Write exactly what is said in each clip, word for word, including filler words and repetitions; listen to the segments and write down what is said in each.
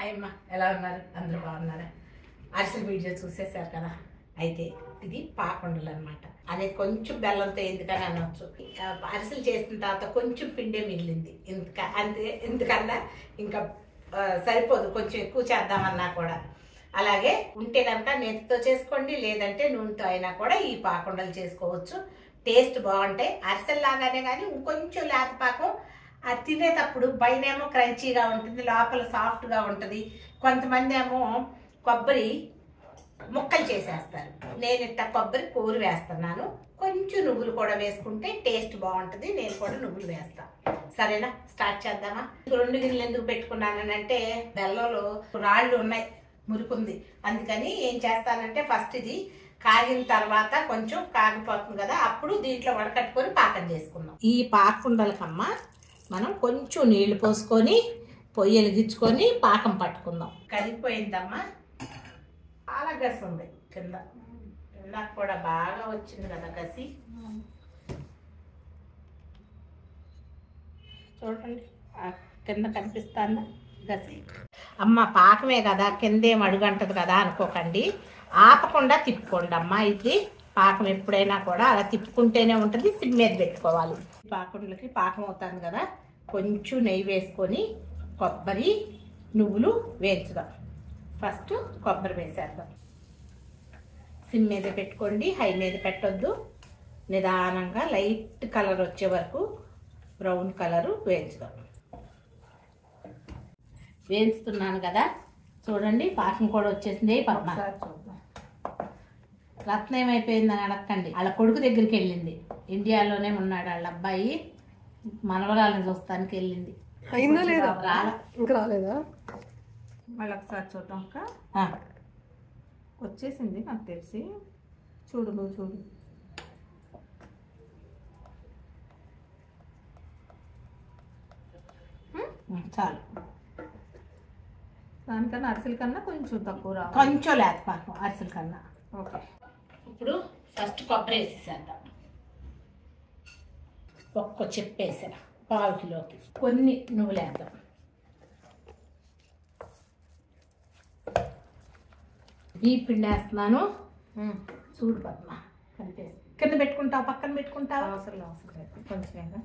Hi అమ్మ, ఎలా ఉన్నారు? అందరూ బాగున్నారా? అరిసెల వీడియో చూసేసారు కదా. అయితే ఇది పాకుండలు అనమాట. అనేది కొంచెం బెల్లంతో ఎందుకని అనొచ్చు. అరిసెలు చేసిన తర్వాత కొంచెం పిండే మిగిలింది. ఇంత అంతే, ఎందుకన్నా ఇంకా సరిపోదు, కొంచెం ఎక్కువ చేద్దామన్నా కూడా. అలాగే ఉంటే కనుక నేతితో చేసుకోండి, లేదంటే నూనెతో అయినా కూడా ఈ పాకుండలు చేసుకోవచ్చు. టేస్ట్ బాగుంటాయి. అరిసెలు లాగానే కానీ ఇంకొంచెం లేత పాకం. అది తినేటప్పుడు పైనేమో క్రంచీగా ఉంటుంది, లోపల సాఫ్ట్గా ఉంటుంది. కొంతమంది ఏమో కొబ్బరి ముక్కలు చేసేస్తారు. నేను ఇట్ట కొబ్బరి కూర వేస్తున్నాను. కొంచెం నువ్వులు కూడా వేసుకుంటే టేస్ట్ బాగుంటుంది. నేను కూడా నువ్వులు వేస్తాను. సరేనా, స్టార్ట్ చేద్దామా? రెండు గిన్నెలు ఎందుకు పెట్టుకున్నానంటే బెల్లంలో రాళ్ళు ఉన్నాయి, మురుకుంది. అందుకని ఏం చేస్తానంటే ఫస్ట్ ఇది కాగిన తర్వాత కొంచెం కాగిపోతుంది కదా, అప్పుడు దీంట్లో వడకట్టుకొని పాకం చేసుకుందాం. ఈ పాకుండలకమ్మ మనం కొంచెం నీళ్లు పోసుకొని పొయ్యి వెలిగించుకొని పాకం పట్టుకుందాం. కలిగిపోయిందమ్మా, చాలా గసి ఉంది కింద. నాకు కూడా బాగా వచ్చింది కదా గసి. చూడండి కింద కనిపిస్తుందా గసి. అమ్మ పాకమే కదా, కిందేం అడుగంటది కదా అనుకోకండి. ఆపకుండా తిప్పుకోండి అమ్మ. ఇది పాకం ఎప్పుడైనా కూడా అలా తిప్పుకుంటేనే ఉంటుంది. సిమ్ మీద పెట్టుకోవాలి. పాకుండలకి పాకం అవుతుంది కదా, కొంచెం నెయ్యి వేసుకొని కొబ్బరి నువ్వులు వేయించుదాం. ఫస్ట్ కొబ్బరి వేసేద్దాం. సిమ్ మీద పెట్టుకోండి, హై మీద పెట్టొద్దు. నిదానంగా లైట్ కలర్ వచ్చే వరకు బ్రౌన్ కలరు వేయించుదాం. వేయించుతున్నాను కదా, చూడండి పాకం కూడా వచ్చేసింది. పద్మ రత్నం ఏమైపోయిందని అడగండి. వాళ్ళ కొడుకు దగ్గరికి వెళ్ళింది. ఇండియాలోనే ఉన్నాడు వాళ్ళ అబ్బాయి. మనవరాలను చూస్తానికి వెళ్ళింది. అయిందా లేదా? ఇంకా రాలేదా? మళ్ళీ ఒకసారి చూద్దాం. వచ్చేసింది నాకు తెలిసి. చూడు నువ్వు చూడు. చాలు. దానికన్నా అరిసెల కన్నా కొంచెం తక్కువ రా, కొంచెం లేత పాకం అరిసెల కన్నా. ఓకే, ఇప్పుడు ఫస్ట్ కొబ్బరి వేసేసేద్దాం. ఒక్క చెప్పు వేసా, పావు కిలోకి కొన్ని నువ్వులు వేద్దాం. ఈ పిండి వేస్తున్నాను. చూడు పద్మ, కలిపేసి కింద పెట్టుకుంటావు, పక్కన పెట్టుకుంటావు. అవసరం అవసరం లేదు, కొంచెం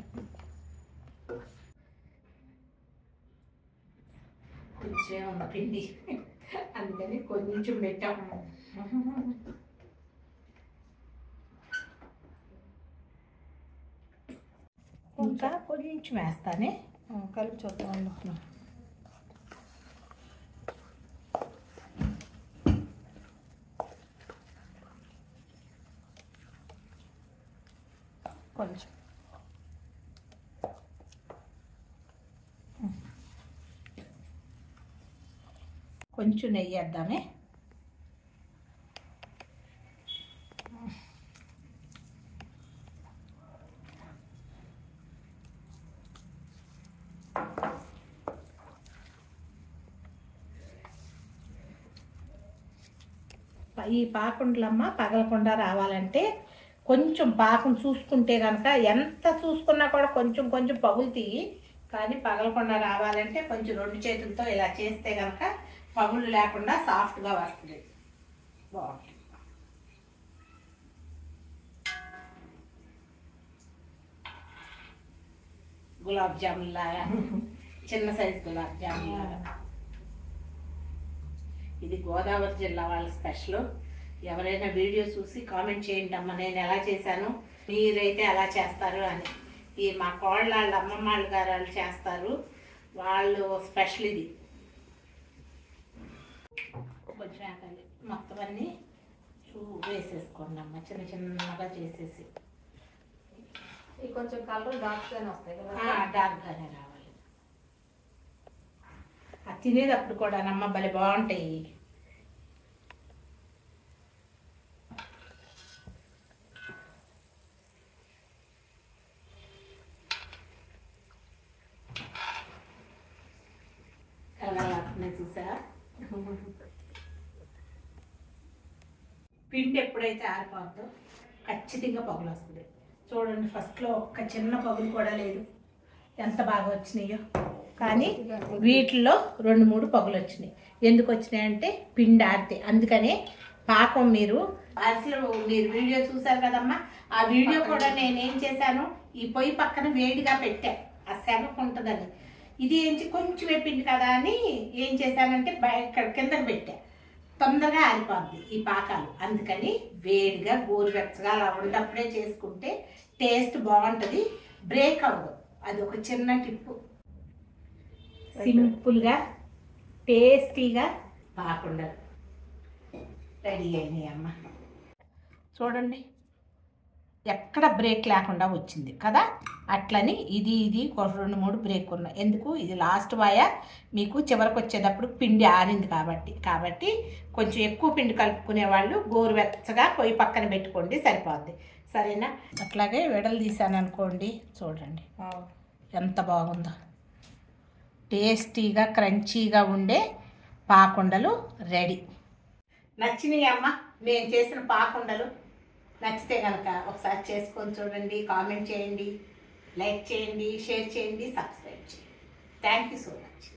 కొంచెం ఉన్న పిండి అందుకని కొంచెం పెట్టాము. ఇంకా కొంచెం వేస్తానే, కలిపి చూద్దాం. కొంచెం కొంచెం నెయ్యి వేద్దామే. ఈ పాకుండలమ్మ పగలకుండా రావాలంటే కొంచెం పాకం చూసుకుంటే కనుక, ఎంత చూసుకున్నా కూడా కొంచెం కొంచెం పగులుతాయి. కానీ పగలకుండా రావాలంటే కొంచెం రెండు చేతులతో ఇలా చేస్తే కనుక పగులు లేకుండా సాఫ్ట్గా వస్తుంది. బాగుంటుంది. గులాబ్ జామున్ లాగా, చిన్న సైజు గులాబ్ జామున్ లాగా. ఇది గోదావరి జిల్లా వాళ్ళ స్పెషల్. ఎవరైనా వీడియో చూసి కామెంట్ చేయండి అమ్మ, నేను ఎలా చేశాను, మీరైతే ఎలా చేస్తారు అని. ఈ మా కోళ్ళ వాళ్ళ అమ్మమ్మ వాళ్ళ గారు వాళ్ళు చేస్తారు, వాళ్ళు స్పెషల్ ఇది. కొంచెం వేయాలి. మొత్తం అన్నీ చూ వేసేసుకోండి అమ్మ, చిన్న చిన్నగా చేసేసి. ఇవి కొంచెం కలర్ డార్క్గానే వస్తాయి కదా. డార్క్గానే రావాలి. అది తినేటప్పుడు కూడా నమ్మ భలే బాగుంటాయి. చూసా, పిండి ఎప్పుడైతే ఆరిపోతుందో ఖచ్చితంగా పగులు వస్తుంది. చూడండి, ఫస్ట్లో ఒక్క చిన్న పగులు కూడా లేదు. ఎంత బాగా వచ్చినాయో. కానీ వీటిల్లో రెండు మూడు పగులు వచ్చినాయి. ఎందుకు వచ్చినాయి అంటే పిండి ఆడితే. అందుకనే పాకం మీరు అసలు మీరు వీడియో చూసారు కదమ్మా, ఆ వీడియో కూడా నేనేం చేశాను, ఈ పొయ్యి పక్కన వేడిగా పెట్టా ఆ శనగ ఉంటుందని. ఇది ఏంటి కొంచెం పిండి కదా అని ఏం చేశానంటే ఇక్కడ కిందకి పెట్టా, తొందరగా ఆరిపోద్ది ఈ పాకాలు. అందుకని వేడిగా గోరువెచ్చగా అలా ఉన్నప్పుడే చేసుకుంటే టేస్ట్ బాగుంటుంది, బ్రేక్ అవ్వదు. అది ఒక చిన్న టిప్పు. సింపుల్గా టేస్టీగా పాకుండలు రెడీ అయినాయి అమ్మ. చూడండి ఎక్కడ బ్రేక్ లేకుండా వచ్చింది కదా. అట్లని ఇది ఇది రెండు మూడు బ్రేక్ ఉన్నాయి. ఎందుకు, ఇది లాస్ట్ వాయ, మీకు చివరికి వచ్చేటప్పుడు పిండి ఆరింది కాబట్టి కాబట్టి కొంచెం ఎక్కువ పిండి కలుపుకునే వాళ్ళు గోరువెచ్చగా పొయ్యి పక్కన పెట్టుకోండి, సరిపోద్ది. సరేనా. అట్లాగే వెడలు తీసాను అనుకోండి, చూడండి ఎంత బాగుందో. టేస్టీగా క్రంచీగా ఉండే పాకుండలు రెడీ. నచ్చినాయి అమ్మ నేను చేసిన పాకుండలు? నచ్చితే కనుక ఒకసారి చేసుకొని చూడండి, కామెంట్ చేయండి, లైక్ చేయండి, షేర్ చేయండి, సబ్స్క్రైబ్ చేయండి. Thank you so much.